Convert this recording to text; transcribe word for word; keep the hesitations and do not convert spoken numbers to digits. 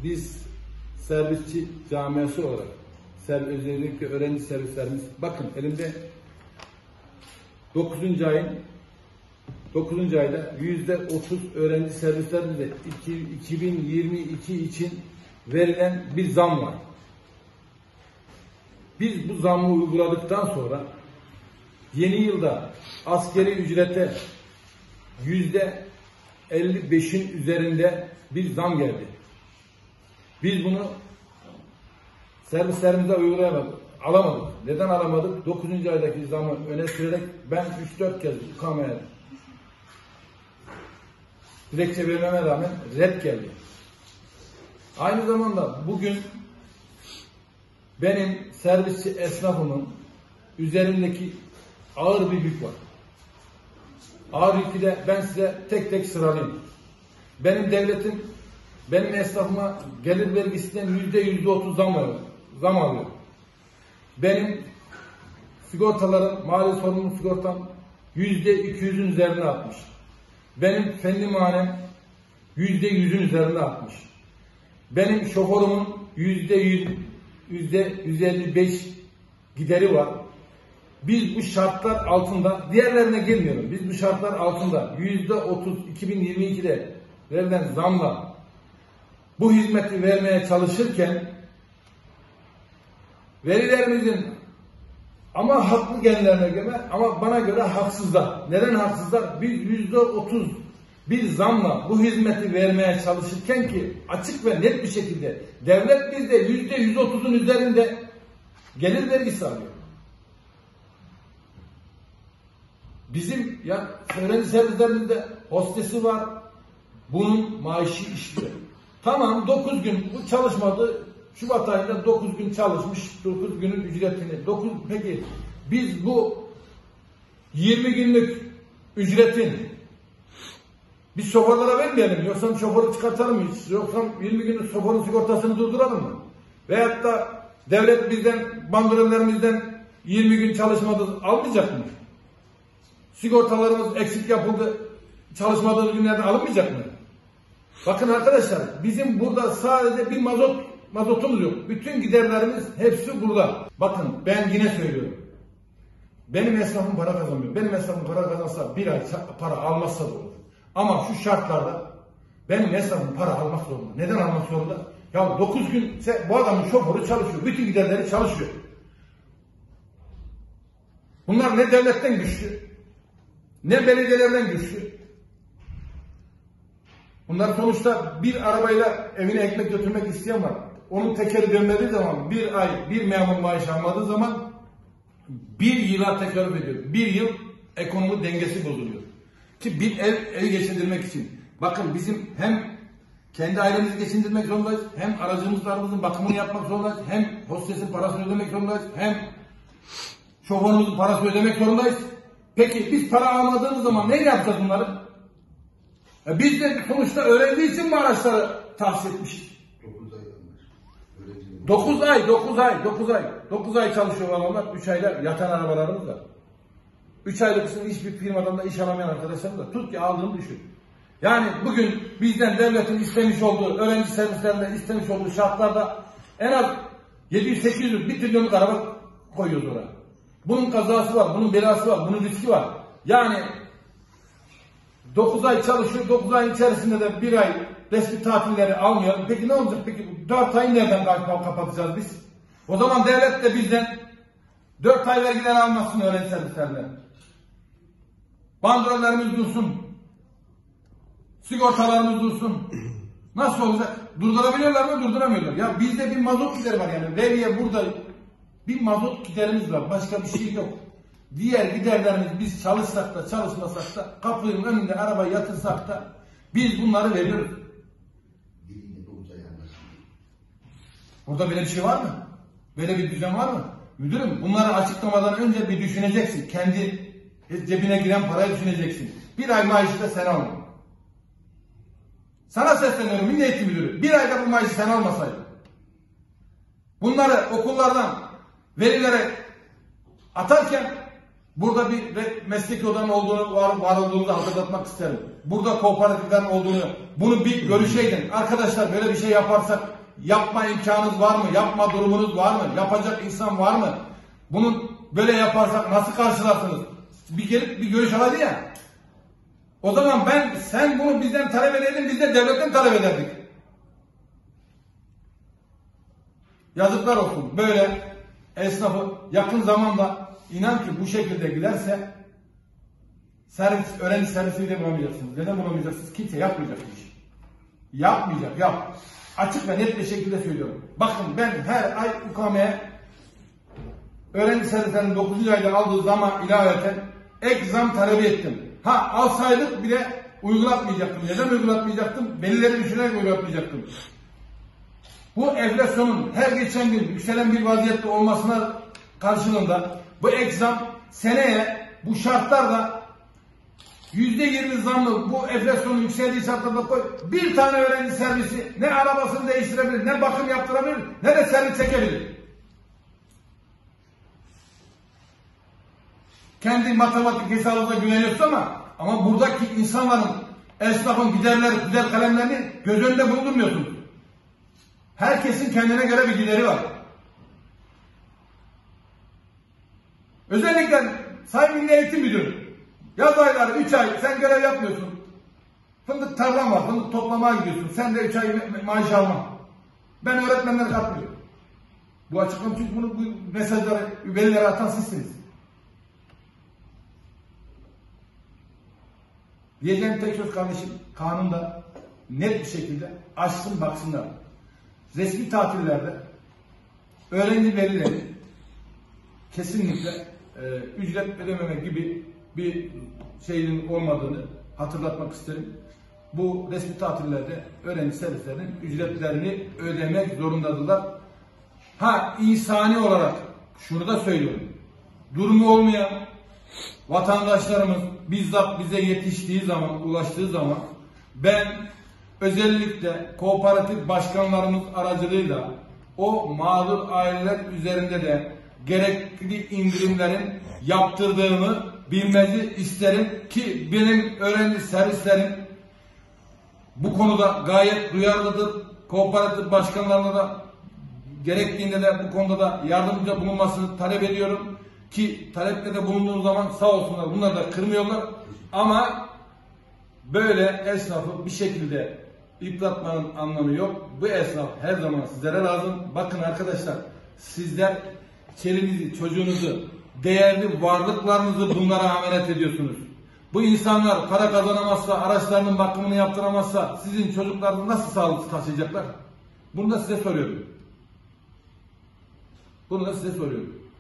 biz servisçi camiası olarak özellikle öğrenci servislerimiz, bakın elimde dokuzuncu ayın dokuzuncu ayda yüzde otuz öğrenci servislerimizde iki bin yirmi iki için verilen bir zam var. Biz bu zammı uyguladıktan sonra yeni yılda askeri ücrete yüzde elli beşin üzerinde bir zam geldi. Biz bunu servislerimize uygulayamadık, alamadık. Neden alamadık? dokuzuncu aydaki zamı öne sürerek ben üç dört kez bu kameraya dilekçe vermeme rağmen red geldi. Aynı zamanda bugün benim servisçi esnafımın üzerindeki ağır bir yük var. Ağır yükü de ben size tek tek sıralayayım. Benim devletim benim esnafıma gelir vergisinden yüzde yüzde otuz zam alıyor. Zam alıyor. Benim sigortalarım, mali sorumluluk sigortam yüzde iki yüzün üzerine atmış. Benim fendi manem yüzde yüzün üzerine atmış. Benim şoförümün yüzde yüz, yüzde yüz elli beş gideri var. Biz bu şartlar altında, diğerlerine girmiyorum. Biz bu şartlar altında yüzde otuz iki bin yirmi ikide verilen zamla bu hizmeti vermeye çalışırken verilerimizin ama haklı genlerine göre ama bana göre haksızlar. Neden haksızlar? Biz yüzde otuz bir zamla bu hizmeti vermeye çalışırken ki açık ve net bir şekilde devlet bizde yüzde yüz otuzun üzerinde gelir vergisi alıyor. Bizim ya öğrenci servislerimizde hostesi var. Bunun maaşı işliyor. Tamam dokuz gün bu çalışmadı. Şubat ayında dokuz gün çalışmış. dokuz günün ücretini. dokuz peki biz bu yirmi günlük ücretin biz şoförlere vermeyelim. Yoksa şoförü çıkartalım mı? Yoksa yirmi günlük şoförün sigortasını durduralım mı? Veyahut da devlet bizden bandrollerimizden yirmi gün çalışmadı almayacak mı? Sigortalarımız eksik yapıldı. Çalışmadığımız günlerde alınmayacak mı? Bakın arkadaşlar bizim burada sadece bir mazot mazotumuz yok. Bütün giderlerimiz hepsi burada. Bakın ben yine söylüyorum. Benim esnafım para kazanmıyor. Benim esnafım para kazansa bir ay para almazsa da olur. Ama şu şartlarda benim esnafım para almak zorunda. Neden almak zorunda? Ya dokuz gün bu adamın şoförü çalışıyor. Bütün giderleri çalışıyor. Bunlar ne devletten güçlü, ne belediyelerden güçlü. Bunlar sonuçta bir arabayla evine ekmek götürmek isteyen var. Onun tekeri dönmediği zaman bir ay bir memur maaşı almadığı zaman bir yıla tekerrür ediyor. Bir yıl ekonomi dengesi bozuluyor. Ki bir ev, ev geçindirmek için. Bakın bizim hem kendi ailemizi geçindirmek zorundayız, hem aracımızın bakımını yapmak zorundayız, hem hostesin parasını ödemek zorundayız, hem şoförümüzün parasını ödemek zorundayız. Peki biz para almadığımız zaman ne yapacağız bunları? E biz de sonuçta öğrendiği için bu araçları tahsis etmişiz. dokuz ay, dokuz ay, dokuz ay. dokuz ay çalışıyorlar onlar, üç ayda yatan arabalarımız var. üç aylık için hiçbir firmadan da iş alamayan arkadaşlarım da tut ki aldığını düşün. Yani bugün bizden devletin istemiş olduğu, öğrenci servislerinde istemiş olduğu şartlarda en az yedi yüz sekiz yüz bir trilyonluk araba koyuyoruz oraya. Bunun kazası var, bunun belası var, bunun riski var. Yani dokuz ay çalışıyor, dokuz ayın içerisinde de bir ay resmi tatilleri almıyor. Peki ne olacak? Peki dört ayı nereden kapatacağız biz? O zaman devlet de bizden dört ay vergiler almasın öğrenci servislerine. Bandrollerimiz dursun. Sigortalarımız dursun. Nasıl olacak? Durdurabiliyorlar mı? Durduramıyorlar. Ya bizde bir mazot gideri var yani. Veriye burada bir mazot giderimiz var. Başka bir şey yok. Diğer giderlerimiz biz çalışsak da çalışmasak da kapının önünde arabayı yatırsak da biz bunları veriyoruz. Burada böyle bir şey var mı? Böyle bir düzen var mı? Müdürüm bunları açıklamadan önce bir düşüneceksin. Kendi cebine giren parayı düşüneceksin. Bir ay maaşı da sen alma. Sana sesleniyorum Milli Eğitim Müdürü. Bir ayda bu maaşı sen almasaydın. Bunları okullardan verilere atarken Burada bir mesleki odanın olduğunu, var, var olduğumuzu hatırlatmak isterim. Burada kooperatiflerin olduğunu, bunu bir görüşeydin. Arkadaşlar böyle bir şey yaparsak yapma imkanınız var mı? Yapma durumunuz var mı? Yapacak insan var mı? Bunun böyle yaparsak nasıl karşılarsınız? Bir gelip bir görüş alaydı ya. O zaman ben, sen bunu bizden talep edeydin, biz de devletten talep ederdik. Yazıklar olsun. Böyle esnafı yakın zamanda inan ki bu şekilde giderse servis, öğrenci servisiyle bulamayacaksınız. Neden bulamayacaksınız? Kimse yapmayacak bu işi. Yapmayacak, yap. Açık ve net bir şekilde söylüyorum. Bakın ben her ay U K M'ye öğrenci servislerinin dokuzuncu ayda aldığı zaman ilaveten ek zam talebi ettim. Ha alsaydık bile uygulatmayacaktım. Neden uygulatmayacaktım? Belirleri düşünerek uygulatmayacaktım. Bu enflasyonun her geçen gün yükselen bir vaziyette olmasına karşılığında bu ek zam seneye bu şartlarda yüzde yirmi zamlı bu enflasyonun yükseldiği şartlarda koy. Bir tane öğrenci servisi ne arabasını değiştirebilir, ne bakım yaptırabilir, ne de servis çekebilir. Kendi matematik hesabına güveniyorsun ama ama buradaki insanların, esnafın giderleri, güzel kalemlerini göz önünde bulundurmuyorsunuz. Herkesin kendine göre bir gideri var. Özellikle Sayın Milli Eğitim Müdürü, yaz ayları üç ay sen görev yapmıyorsun. Fındık tarlan var, fındık toplamaya gidiyorsun. Sen de üç ay maaş alma. Ben öğretmenlere katmıyorum. Bu açıklama çünkü bunu bu mesajları velilere atan sizsiniz. Diyeceğim tek söz kardeşim, kanunda net bir şekilde açsın baksınlar. Resmi tatillerde öğrenci velileri kesinlikle e, ücret ödememe gibi bir şeyin olmadığını hatırlatmak isterim. Bu resmi tatillerde öğrenci servislerinin ücretlerini ödemek zorundadırlar. Ha insani olarak şunu da söylüyorum. Durumu olmayan vatandaşlarımız bizzat bize yetiştiği zaman, ulaştığı zaman ben özellikle kooperatif başkanlarımız aracılığıyla o mağdur aileler üzerinde de gerekli indirimlerin yaptırdığımı bilmenizi isterim ki benim öğrenci servislerim bu konuda gayet duyarlıdır. Kooperatif başkanlarına da gerektiğinde de bu konuda da yardımcı bulunmasını talep ediyorum ki talepte de bulunduğum zaman sağ olsunlar bunlar da kırmıyorlar ama böyle esnafı bir şekilde yıpratmanın anlamı yok. Bu esnaf her zaman sizlere lazım. Bakın arkadaşlar sizler çelinizi, çocuğunuzu, değerli varlıklarınızı bunlara emanet ediyorsunuz. Bu insanlar para kazanamazsa, araçlarının bakımını yaptıramazsa sizin çocuklarınız nasıl sağlıklı taşıyacaklar? Bunu da size soruyorum. Bunu da size soruyorum.